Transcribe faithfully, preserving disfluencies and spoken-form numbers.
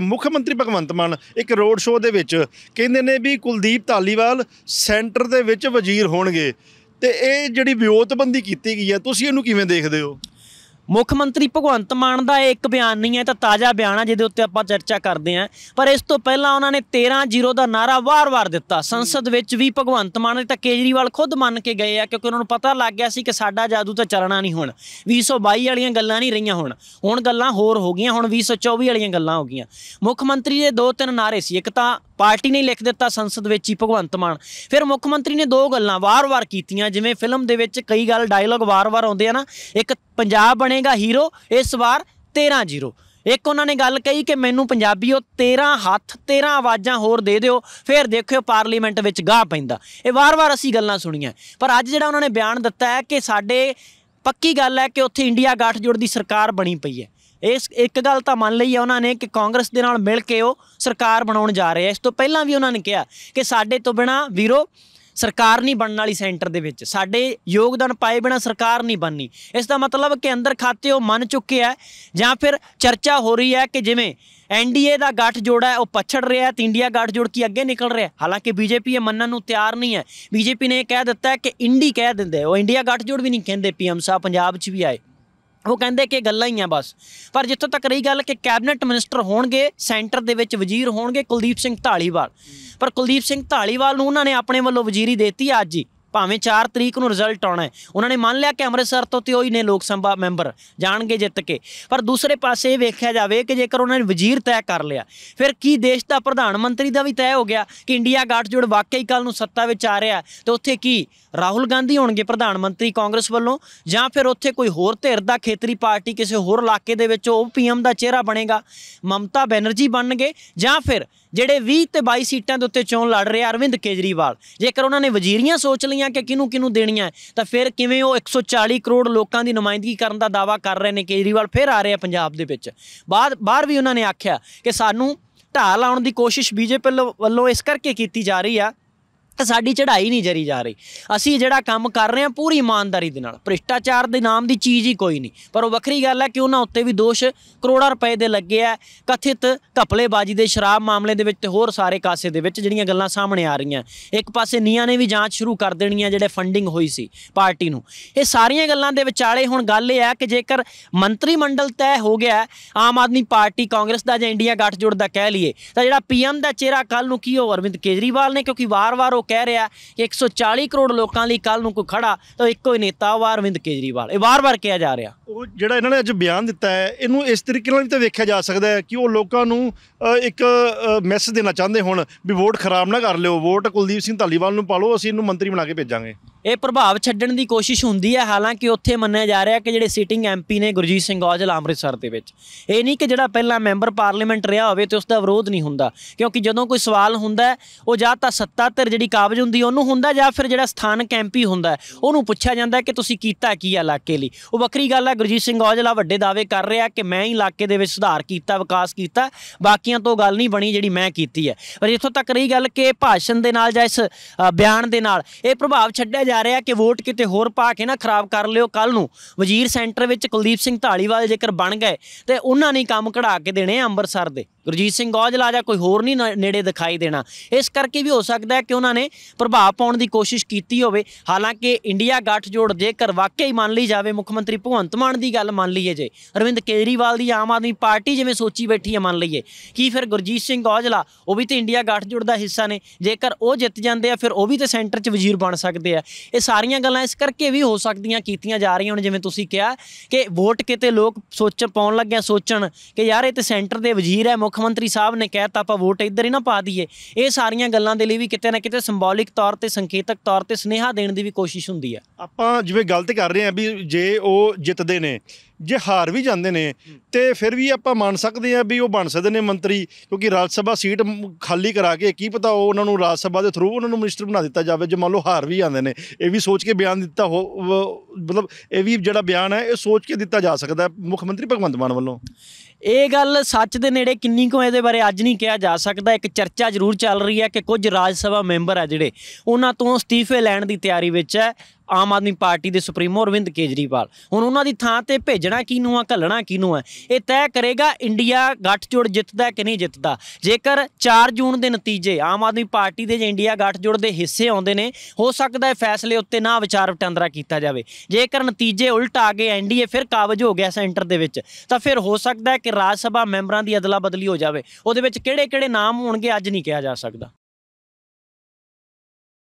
ਮੁੱਖ ਮੰਤਰੀ ਭਗਵੰਤ ਮਾਨ ਇੱਕ ਰੋਡ ਸ਼ੋਅ ਦੇ ਵਿੱਚ ਕਹਿੰਦੇ ਨੇ ਵੀ ਕੁਲਦੀਪ ਧਾਲੀਵਾਲ ਸੈਂਟਰ ਦੇ ਵਿੱਚ ਵਜ਼ੀਰ ਹੋਣਗੇ ਤੇ ਇਹ ਜਿਹੜੀ ਵਿਉਂਤਬੰਦੀ ਕੀਤੀ ਗਈ ਹੈ ਤੁਸੀਂ ਇਹਨੂੰ ਕਿਵੇਂ ਦੇਖਦੇ ਹੋ? ਮੁੱਖ ਮੰਤਰੀ ਭਗਵੰਤ ਮਾਨ ਦਾ ਇਹ ਇੱਕ ਬਿਆਨ ਨਹੀਂ ਹੈ, ਤਾਂ ਤਾਜ਼ਾ ਬਿਆਨ ਹੈ ਜਿਹਦੇ ਉੱਤੇ ਆਪਾਂ ਚਰਚਾ ਕਰਦੇ ਹਾਂ। ਪਰ ਇਸ ਤੋਂ ਪਹਿਲਾਂ ਉਹਨਾਂ ਨੇ ਤੇਰਾਂ ਜ਼ੀਰੋ ਦਾ ਨਾਰਾ ਵਾਰ-ਵਾਰ ਦਿੱਤਾ ਸੰਸਦ ਵਿੱਚ ਵੀ। ਭਗਵੰਤ ਮਾਨ ਨੇ ਤਾਂ ਕੇਜਰੀਵਾਲ ਖੁਦ ਮੰਨ ਕੇ ਗਏ ਆ, ਕਿਉਂਕਿ ਉਹਨਾਂ ਨੂੰ ਪਤਾ ਲੱਗ ਗਿਆ ਸੀ ਕਿ ਸਾਡਾ ਜਾਦੂ ਤਾਂ ਚੱਲਣਾ ਨਹੀਂ। ਹੁਣ ਵੀਹ ਸੌ ਬਾਈ ਵਾਲੀਆਂ ਗੱਲਾਂ ਨਹੀਂ ਰਹੀਆਂ, ਹੁਣ ਹੁਣ ਗੱਲਾਂ ਹੋਰ ਹੋ ਗਈਆਂ, ਹੁਣ ਵੀਹ ਸੌ ਚੌਵੀ ਵਾਲੀਆਂ ਗੱਲਾਂ ਹੋ ਗਈਆਂ। ਮੁੱਖ ਮੰਤਰੀ ਦੇ ਦੋ ਤਿੰਨ ਨਾਰੇ ਸੀ, ਇੱਕ ਤਾਂ ਪਾਰਟੀ ਨੇ ਲਿਖ ਦਿੱਤਾ ਸੰਸਦ ਵਿੱਚ ਹੀ ਭਗਵੰਤ ਮਾਨ, ਫਿਰ ਮੁੱਖ ਮੰਤਰੀ ਨੇ ਦੋ ਗੱਲਾਂ ਵਾਰ-ਵਾਰ ਕੀਤੀਆਂ। ਜਿਵੇਂ ਫਿਲਮ ਦੇ ਵਿੱਚ ਕਈ ਗੱਲ ਡਾਇਲੋਗ ਵਾਰ-ਵਾਰ ਆਉਂਦੇ ਆ ਨਾ, ਇੱਕ ਪੰਜਾਬ ਬਣੇਗਾ ਹੀਰੋ ਇਸ ਵਾਰ ਤੇਰਾਂ ਜ਼ੀਰੋ। ਇੱਕ ਉਹਨਾਂ ਨੇ ਗੱਲ ਕਹੀ ਕਿ ਮੈਨੂੰ ਪੰਜਾਬੀਓ ਤੇਰਾਂ ਹੱਥ ਤੇਰਾਂ ਆਵਾਜ਼ਾਂ ਹੋਰ ਦੇ ਦਿਓ, ਫਿਰ ਦੇਖਿਓ ਪਾਰਲੀਮੈਂਟ ਵਿੱਚ ਗਾਹ ਪੈਂਦਾ। ਇਹ ਵਾਰ-ਵਾਰ ਅਸੀਂ ਗੱਲਾਂ ਸੁਣੀਆਂ, ਪਰ ਅੱਜ ਜਿਹੜਾ ਉਹਨਾਂ ਨੇ ਬਿਆਨ ਦਿੱਤਾ ਹੈ ਕਿ ਸਾਡੇ ਪੱਕੀ ਗੱਲ ਹੈ ਕਿ ਉੱਥੇ ਇੰਡੀਆ ਗੱਠਜੋੜ ਦੀ ਸਰਕਾਰ ਬਣੀ ਪਈ ਹੈ। ਇਸ ਇੱਕ ਗੱਲ ਤਾਂ ਮੰਨ ਲਈ ਹੈ ਉਹਨਾਂ ਨੇ ਕਿ ਕਾਂਗਰਸ ਦੇ ਨਾਲ ਮਿਲ ਕੇ ਉਹ ਸਰਕਾਰ ਬਣਾਉਣ ਜਾ ਰਹੇ ਆ। ਇਸ ਤੋਂ ਪਹਿਲਾਂ ਵੀ ਉਹਨਾਂ ਨੇ ਕਿਹਾ ਕਿ ਸਾਡੇ ਤੋਂ ਬਿਨਾਂ ਵੀਰੋ ਸਰਕਾਰ ਨਹੀਂ ਬਣਨ ਵਾਲੀ, ਸੈਂਟਰ ਦੇ ਵਿੱਚ ਸਾਡੇ ਯੋਗਦਾਨ ਪਾਏ ਬਿਨਾਂ ਸਰਕਾਰ ਨਹੀਂ ਬਣਨੀ। ਇਸ ਦਾ ਮਤਲਬ ਕਿ ਅੰਦਰ ਖਾਤੇ ਉਹ ਮੰਨ ਚੁੱਕੇ ਹੈ, ਜਾਂ ਫਿਰ ਚਰਚਾ ਹੋ ਰਹੀ ਹੈ ਕਿ ਜਿਵੇਂ ਐਨ ਡੀ ਏ ਦਾ ਗੱਠਜੋੜ ਹੈ ਉਹ ਪਛੜ ਰਿਹਾ ਤੇ ਇੰਡੀਆ ਗੱਠਜੋੜ ਕੀ ਅੱਗੇ ਨਿਕਲ ਰਿਹਾ। ਹਾਲਾਂਕਿ ਬੀਜੇਪੀ ਇਹ ਮੰਨਣ ਨੂੰ ਤਿਆਰ ਨਹੀਂ ਹੈ। ਬੀਜੇਪੀ ਨੇ ਇਹ ਕਹਿ ਦਿੱਤਾ ਹੈ ਕਿ ਇੰਡੀ ਕਹਿ ਦਿੰਦੇ, ਉਹ ਇੰਡੀਆ ਗੱਠਜੋੜ ਵੀ ਨਹੀਂ ਕਹਿੰਦੇ। ਪੀ ਐਮ ਸਾਹਿਬ ਪੰਜਾਬ 'ਚ ਵੀ ਆਏ, ਉਹ ਕਹਿੰਦੇ ਕਿ ਗੱਲਾਂ ਹੀ ਆ ਬਸ। ਪਰ ਜਿੱਥੋਂ ਤੱਕ ਰਹੀ ਗੱਲ ਕਿ ਕੈਬਨਿਟ ਮਿਨਿਸਟਰ ਹੋਣਗੇ, ਸੈਂਟਰ ਦੇ ਵਿੱਚ ਵਜ਼ੀਰ ਹੋਣਗੇ ਕੁਲਦੀਪ ਸਿੰਘ ਧਾਲੀਵਾਲ, ਪਰ ਕੁਲਦੀਪ ਸਿੰਘ ਧਾਲੀਵਾਲ ਨੂੰ ਉਹਨਾਂ ਨੇ ਆਪਣੇ ਵੱਲੋਂ ਵਜ਼ੀਰੀ ਦੇਤੀ ਅੱਜ ਹੀ, ਭਾਵੇਂ ਚਾਰ ਤਰੀਕ ਨੂੰ ਰਿਜ਼ਲਟ ਆਉਣਾ ਹੈ। ਉਹਨਾਂ ਨੇ ਮੰਨ ਲਿਆ ਕਿ ਅੰਮ੍ਰਿਤਸਰ ਤੋਂ ਤੇ ਉਹੀ ਨੇ ਲੋਕ ਸਭਾ ਮੈਂਬਰ ਜਾਣਗੇ ਜਿੱਤ ਕੇ। ਪਰ ਦੂਸਰੇ ਪਾਸੇ ਇਹ ਵੇਖਿਆ ਜਾਵੇ ਕਿ ਜੇਕਰ ਉਹਨਾਂ ਨੇ ਵਜ਼ੀਰ ਤੈਅ ਕਰ ਲਿਆ, ਫਿਰ ਕੀ ਦੇਸ਼ ਦਾ ਪ੍ਰਧਾਨ ਮੰਤਰੀ ਦਾ ਵੀ ਤੈਅ ਹੋ ਗਿਆ ਕਿ ਇੰਡੀਆ ਗੱਠਜੋੜ ਵਾਕਈ ਕੱਲ੍ਹ ਨੂੰ ਸੱਤਾ ਵਿੱਚ ਆ ਰਿਹਾ। ਅਤੇ ਉੱਥੇ ਕੀ ਰਾਹੁਲ ਗਾਂਧੀ ਹੋਣਗੇ ਪ੍ਰਧਾਨ ਮੰਤਰੀ ਕਾਂਗਰਸ ਵੱਲੋਂ, ਜਾਂ ਫਿਰ ਉੱਥੇ ਕੋਈ ਹੋਰ ਧਿਰ ਦਾ ਖੇਤਰੀ ਪਾਰਟੀ ਕਿਸੇ ਹੋਰ ਇਲਾਕੇ ਦੇ ਵਿੱਚ ਉਹ ਪੀ ਐਮ ਦਾ ਚਿਹਰਾ ਬਣੇਗਾ, ਮਮਤਾ ਬੈਨਰਜੀ ਬਣਨਗੇ, ਜਾਂ ਫਿਰ ਜਿਹੜੇ ਵੀਹ ਤੇ ਬਾਈ ਸੀਟਾਂ ਦੇ ਉੱਤੇ ਚੋਣ ਲੜ ਰਹੇ ਅਰਵਿੰਦ ਕੇਜਰੀਵਾਲ। ਜੇਕਰ ਉਹਨਾਂ ਨੇ ਵਜ਼ੀਰੀਆਂ ਸੋਚ ਲਈਆਂ ਕਿ ਕਿਹਨੂੰ ਕਿਹਨੂੰ ਦੇਣੀਆਂ, ਤਾਂ ਫਿਰ ਕਿਵੇਂ ਉਹ ਇੱਕ ਸੌ ਚਾਲੀ ਕਰੋੜ ਲੋਕਾਂ ਦੀ ਨੁਮਾਇੰਦਗੀ ਕਰਨ ਦਾ ਦਾਅਵਾ ਕਰ ਰਹੇ ਨੇ ਕੇਜਰੀਵਾਲ। ਫਿਰ ਆ ਰਹੇ ਆ ਪੰਜਾਬ ਦੇ ਵਿੱਚ। ਬਾਅਦ ਬਾਹਰ ਵੀ ਉਹਨਾਂ ਨੇ ਆਖਿਆ ਕਿ ਸਾਨੂੰ ਢਾਹ ਲਾਉਣ ਦੀ ਕੋਸ਼ਿਸ਼ ਬੀਜੇਪੀ ਵੱਲੋਂ ਇਸ ਕਰਕੇ ਕੀਤੀ ਜਾ ਰਹੀ ਆ ਕਿ ਸਾਡੀ ਚੜ੍ਹਾਈ ਨਹੀਂ ਜਰੀ ਜਾ ਰਹੀ। ਅਸੀਂ ਜਿਹੜਾ ਕੰਮ ਕਰ ਰਹੇ ਹਾਂ ਪੂਰੀ ਇਮਾਨਦਾਰੀ ਦੇ ਨਾਲ, ਭ੍ਰਿਸ਼ਟਾਚਾਰ ਦੇ ਨਾਮ ਦੀ ਚੀਜ਼ ਹੀ ਕੋਈ ਨਹੀਂ। ਪਰ ਉਹ ਵੱਖਰੀ ਗੱਲ ਹੈ ਕਿ ਉਹਨਾਂ ਉੱਤੇ ਵੀ ਦੋਸ਼ ਕਰੋੜਾਂ ਰੁਪਏ ਦੇ ਲੱਗੇ ਆ, ਕਥਿਤ ਘਪਲੇਬਾਜ਼ੀ ਦੇ, ਸ਼ਰਾਬ ਮਾਮਲੇ ਦੇ ਵਿੱਚ ਤੇ ਹੋਰ ਸਾਰੇ ਕਾਸੇ ਦੇ ਵਿੱਚ ਜਿਹੜੀਆਂ ਗੱਲਾਂ ਸਾਹਮਣੇ ਆ ਰਹੀਆਂ। ਇੱਕ ਪਾਸੇ ਨੀਆਂ ਨੇ ਵੀ ਜਾਂਚ ਸ਼ੁਰੂ ਕਰ ਦੇਣੀ ਹੈ ਜਿਹੜੇ ਫੰਡਿੰਗ ਹੋਈ ਸੀ ਪਾਰਟੀ ਨੂੰ। ਇਹ ਸਾਰੀਆਂ ਗੱਲਾਂ ਦੇ ਵਿਚਾਲੇ ਹੁਣ ਗੱਲ ਇਹ ਹੈ ਕਿ ਜੇਕਰ ਮੰਤਰੀ ਮੰਡਲ ਤੈਅ ਹੋ ਗਿਆ ਆਮ ਆਦਮੀ ਪਾਰਟੀ ਕਾਂਗਰਸ ਦਾ ਜਾਂ ਇੰਡੀਆ ਗੱਠਜੋੜ ਦਾ ਕਹਿ ਲਈਏ, ਤਾਂ ਜਿਹੜਾ ਪੀ ਐਮ ਦਾ ਚਿਹਰਾ ਕੱਲ੍ਹ ਨੂੰ ਕੀ ਹੋ ਅਰਵਿੰਦ ਕੇਜਰੀਵਾਲ ਨੇ, ਕਿਉਂਕਿ ਵਾਰ-ਵਾਰ ਕਹਿ ਰਿਹਾ ਕਿ ਇੱਕ ਸੌ ਚਾਲੀ ਕਰੋੜ ਲੋਕਾਂ ਲਈ ਕੱਲ ਨੂੰ ਕੋਈ ਖੜਾ ਤਾਂ ਇੱਕੋ ਹੀ ਨੇਤਾ ਉਹ ਅਰਵਿੰਦ ਕੇਜਰੀਵਾਲ। ਇਹ ਵਾਰ-ਵਾਰ ਕਿਹਾ ਜਾ ਰਿਹਾ। ਉਹ ਜਿਹੜਾ ਇਹਨਾਂ ਨੇ ਅੱਜ ਬਿਆਨ ਦਿੱਤਾ ਹੈ, ਇਹਨੂੰ ਇਸ ਤਰੀਕੇ ਨਾਲ ਵੀ ਤਾਂ ਵੇਖਿਆ ਜਾ ਸਕਦਾ ਹੈ ਕਿ ਉਹ ਲੋਕਾਂ ਨੂੰ ਇੱਕ ਮੈਸੇਜ ਦੇਣਾ ਚਾਹੁੰਦੇ ਹੁਣ ਵੀ ਵੋਟ ਖਰਾਬ ਨਾ ਕਰ ਲਿਓ, ਵੋਟ ਕੁਲਦੀਪ ਸਿੰਘ ਧਾਲੀਵਾਲ ਨੂੰ ਪਾ ਲਓ, ਅਸੀਂ ਇਹਨੂੰ ਮੰਤਰੀ ਬਣਾ ਕੇ ਭੇਜਾਂਗੇ। ਇਹ ਪ੍ਰਭਾਵ ਛੱਡਣ ਦੀ ਕੋਸ਼ਿਸ਼ ਹੁੰਦੀ ਹੈ। ਹਾਲਾਂਕਿ ਉੱਥੇ ਮੰਨਿਆ ਜਾ ਰਿਹਾ ਕਿ ਜਿਹੜੇ ਸਿਟਿੰਗ ਐਮ ਪੀ ਨੇ ਗੁਰਜੀਤ ਸਿੰਘ ਔਜਲਾ ਅੰਮ੍ਰਿਤਸਰ ਦੇ ਵਿੱਚ, ਇਹ ਨਹੀਂ ਕਿ ਜਿਹੜਾ ਪਹਿਲਾਂ ਮੈਂਬਰ ਪਾਰਲੀਮੈਂਟ ਰਿਹਾ ਹੋਵੇ ਤੇ ਉਸ ਦਾ ਵਿਰੋਧ ਨਹੀਂ ਹੁੰਦਾ, ਕਿਉਂਕਿ ਜਦੋਂ ਕੋਈ ਸਵਾਲ ਹੁੰਦਾ ਉਹ ਜਾਂ ਤਾਂ ਸੱਤਾ ਧਿਰ ਜਿਹੜੀ ਕਾਬਜ਼ ਹੁੰਦੀ ਉਹਨੂੰ ਹੁੰਦਾ, ਜਾਂ ਫਿਰ ਜਿਹੜਾ ਸਥਾਨਕ ਐਮ ਪੀ ਹੁੰਦਾ ਉਹਨੂੰ ਪੁੱਛਿਆ ਜਾਂਦਾ ਕਿ ਤੁਸੀਂ ਕੀਤਾ ਕੀ ਇਲਾਕੇ ਲਈ। ਉਹ ਵੱਖਰੀ ਗੱਲ ਹੈ। ਗੁਰਜੀਤ ਸਿੰਘ ਔਜਲਾ ਵੱਡੇ ਦਾਅਵੇ ਕਰ ਰਿਹਾ ਕਿ ਮੈਂ ਹੀ ਇਲਾਕੇ ਦੇ ਵਿੱਚ ਸੁਧਾਰ ਕੀਤਾ, ਵਿਕਾਸ ਕੀਤਾ, ਬਾਕੀਆਂ ਤੋਂ ਗੱਲ ਨਹੀਂ ਬਣੀ ਜਿਹੜੀ ਮੈਂ ਕੀਤੀ ਹੈ। ਪਰ ਇੱਥੋਂ ਤੱਕ ਰਹੀ ਗੱਲ ਕਿ ਭਾਸ਼ਣ ਦੇ ਨਾਲ ਜਾਂ ਇਸ ਬਿਆਨ ਦੇ ਨਾਲ ਇਹ ਪ੍ਰਭਾਵ ਛੱਡਿਆ ਜਾ ਰਿਹਾ ਕਿ ਵੋਟ ਕਿਤੇ ਹੋਰ ਪਾ ਕੇ ਨਾ ਖਰਾਬ ਕਰ ਲਿਓ। ਕੱਲ੍ਹ ਨੂੰ ਵਜ਼ੀਰ ਸੈਂਟਰ ਵਿੱਚ ਕੁਲਦੀਪ ਸਿੰਘ ਧਾਲੀਵਾਲ ਜੇਕਰ ਬਣ ਗਏ ਤੇ ਉਹਨਾਂ ਨੇ ਕੰਮ ਕਢਾ ਕੇ ਦੇਣੇ ਅੰਮ੍ਰਿਤਸਰ ਦੇ, ਗੁਰਜੀਤ ਸਿੰਘ ਔਜਲਾ ਜਾਂ ਕੋਈ ਹੋਰ ਨਹੀਂ ਨੇੜੇ ਦਿਖਾਈ ਦੇਣਾ। ਇਸ ਕਰਕੇ ਵੀ ਹੋ ਸਕਦਾ ਹੈ ਕਿ ਉਹਨਾਂ ਨੇ ਪ੍ਰਭਾਵ ਪਾਉਣ ਦੀ ਕੋਸ਼ਿਸ਼ ਕੀਤੀ ਹੋਵੇ। ਹਾਲਾਂਕਿ ਇੰਡੀਆ ਗੱਠਜੋੜ ਜੇਕਰ ਵਾਕਈ ਮੰਨ ਲਈ ਜਾਵੇ, ਮੁੱਖ ਮੰਤਰੀ ਭਗਵੰਤ ਮਾਨ ਦੀ ਗੱਲ ਮੰਨ ਲਈਏ, ਜੇ ਅਰਵਿੰਦ ਕੇਜਰੀਵਾਲ ਦੀ ਆਮ ਆਦਮੀ ਪਾਰਟੀ ਜਿਵੇਂ ਸੋਚੀ ਬੈਠੀ ਹੈ ਮੰਨ ਲਈਏ, ਕੀ ਫਿਰ ਗੁਰਜੀਤ ਸਿੰਘ ਔਜਲਾ ਉਹ ਵੀ ਤਾਂ ਇੰਡੀਆ ਗੱਠਜੋੜ ਦਾ ਹਿੱਸਾ ਨੇ? ਜੇਕਰ ਉਹ ਜਿੱਤ ਜਾਂਦੇ ਆ ਫਿਰ ਉਹ ਵੀ ਤਾਂ ਸੈਂਟਰ 'ਚ ਵਜ਼ੀਰ ਬਣ ਸਕਦੇ ਆ। ਇਹ ਸਾਰੀਆਂ ਗੱਲਾਂ ਇਸ ਕਰਕੇ ਵੀ ਹੋ ਸਕਦੀਆਂ ਕੀਤੀਆਂ ਜਾ ਰਹੀਆਂ ਹੁਣ, ਜਿਵੇਂ ਤੁਸੀਂ ਕਿਹਾ ਕਿ ਵੋਟ ਕਿਤੇ ਲੋਕ ਸੋਚ ਪਾਉਣ ਲੱਗਿਆ ਸੋਚਣ ਕਿ ਯਾਰ ਇਹ ਤਾਂ ਸੈਂਟਰ ਦੇ ਵਜ਼ੀਰ ਹੈ, ਮੁੱਖ ਮੰਤਰੀ ਸਾਹਿਬ ਨੇ ਕਹਿ ਤਾ ਆਪਾਂ ਵੋਟ ਇੱਧਰ ਹੀ ਨਾ ਪਾ ਦਈਏ। ਇਹ ਸਾਰੀਆਂ ਗੱਲਾਂ ਦੇ ਲਈ ਵੀ ਕਿਤੇ ਨਾ ਕਿਤੇ ਸਿੰਬੋਲਿਕ ਤੌਰ 'ਤੇ, ਸੰਕੇਤਕ ਤੌਰ 'ਤੇ ਸੁਨੇਹਾ ਦੇਣ ਦੀ ਵੀ ਕੋਸ਼ਿਸ਼ ਹੁੰਦੀ ਹੈ। ਆਪਾਂ ਜਿਵੇਂ ਗੱਲ ਤਾਂ ਕਰ ਰਹੇ ਹਾਂ ਵੀ ਜੇ ਉਹ ਜਿੱਤਦੇ ਨੇ, ਜੇ ਹਾਰ ਵੀ ਜਾਂਦੇ ਨੇ ਤੇ ਫਿਰ ਵੀ ਆਪਾਂ ਮੰਨ ਸਕਦੇ ਹਾਂ ਵੀ ਉਹ ਬਣ ਸਕਦੇ ਨੇ ਮੰਤਰੀ, ਕਿਉਂਕਿ ਰਾਜ ਸਭਾ ਸੀਟ ਖਾਲੀ ਕਰਾ ਕੇ ਕੀ ਪਤਾ ਉਹ ਉਹਨਾਂ ਨੂੰ ਰਾਜ ਸਭਾ ਦੇ ਥਰੂ ਉਹਨਾਂ ਨੂੰ ਮਿਨਿਸਟਰ ਬਣਾ ਦਿੱਤਾ ਜਾਵੇ ਜੇ ਮੰਨ ਲਓ ਹਾਰ ਵੀ ਜਾਂਦੇ ਨੇ। ਇਹ ਵੀ ਸੋਚ ਕੇ ਬਿਆਨ ਦਿੱਤਾ ਹੋ, ਮਤਲਬ ਇਹ ਵੀ ਜਿਹੜਾ ਬਿਆਨ ਹੈ ਇਹ ਸੋਚ ਕੇ ਦਿੱਤਾ ਜਾ ਸਕਦਾ ਮੁੱਖ ਮੰਤਰੀ ਭਗਵੰਤ ਮਾਨ ਵੱਲੋਂ। ਇਹ ਗੱਲ ਸੱਚ ਦੇ ਨੇੜੇ ਕਿੰਨੀ ਕੁ ਇਹਦੇ ਬਾਰੇ ਅੱਜ ਨਹੀਂ ਕਿਹਾ ਜਾ ਸਕਦਾ। ਇੱਕ ਚਰਚਾ ਜ਼ਰੂਰ ਚੱਲ ਰਹੀ ਹੈ ਕਿ ਕੁਝ ਰਾਜ ਸਭਾ ਮੈਂਬਰ ਆ ਜਿਹੜੇ ਉਹਨਾਂ ਤੋਂ ਅਸਤੀਫੇ ਲੈਣ ਦੀ ਤਿਆਰੀ ਵਿੱਚ ਹੈ। ਆਮ ਆਦਮੀ ਪਾਰਟੀ ਦੇ ਸੁਪਰੀਮੋ ਅਰਵਿੰਦ ਕੇਜਰੀਵਾਲ। ਹੁਣ ਉਹਨਾਂ ਦੀ ਥਾਂ ਤੇ ਭੇਜਣਾ ਕਿਹਨੂੰ ਆ, ਘੱਲਣਾ ਕਿਹਨੂੰ ਹੈ, ਇਹ ਤੈਅ ਕਰੇਗਾ ਇੰਡੀਆ ਗੱਠਜੋੜ ਜਿੱਤਦਾ ਕਿ ਨਹੀਂ ਜਿੱਤਦਾ। ਜੇਕਰ ਚਾਰ ਜੂਨ ਦੇ ਨਤੀਜੇ ਆਮ ਆਦਮੀ ਪਾਰਟੀ ਦੇ ਜੇ ਇੰਡੀਆ ਗੱਠਜੋੜ ਦੇ ਹਿੱਸੇ ਆਉਂਦੇ ਨੇ, ਹੋ ਸਕਦਾ ਹੈ ਫੈਸਲੇ ਉੱਤੇ ਨਾ ਵਿਚਾਰ ਵਟਾਂਦਰਾ ਕੀਤਾ ਜਾਵੇ। ਜੇਕਰ ਨਤੀਜੇ ਉਲਟ ਆ ਗਏ, ਐਨ ਡੀ ਏ ਫਿਰ ਕਾਬਜ ਹੋ ਗਿਆ ਸੈਂਟਰ ਦੇ ਵਿੱਚ, ਤਾਂ ਫਿਰ ਹੋ ਸਕਦਾ ਹੈ ਕਿ ਰਾਜ ਸਭਾ ਮੈਂਬਰਾਂ ਦੀ ਅਦਲਾ ਬਦਲੀ ਹੋ ਜਾਵੇ। ਉਹਦੇ ਵਿੱਚ ਕਿਹੜੇ ਕਿਹੜੇ ਨਾਮ ਹੋਣਗੇ ਅੱਜ ਨਹੀਂ ਕਿਹਾ ਜਾ ਸਕਦਾ।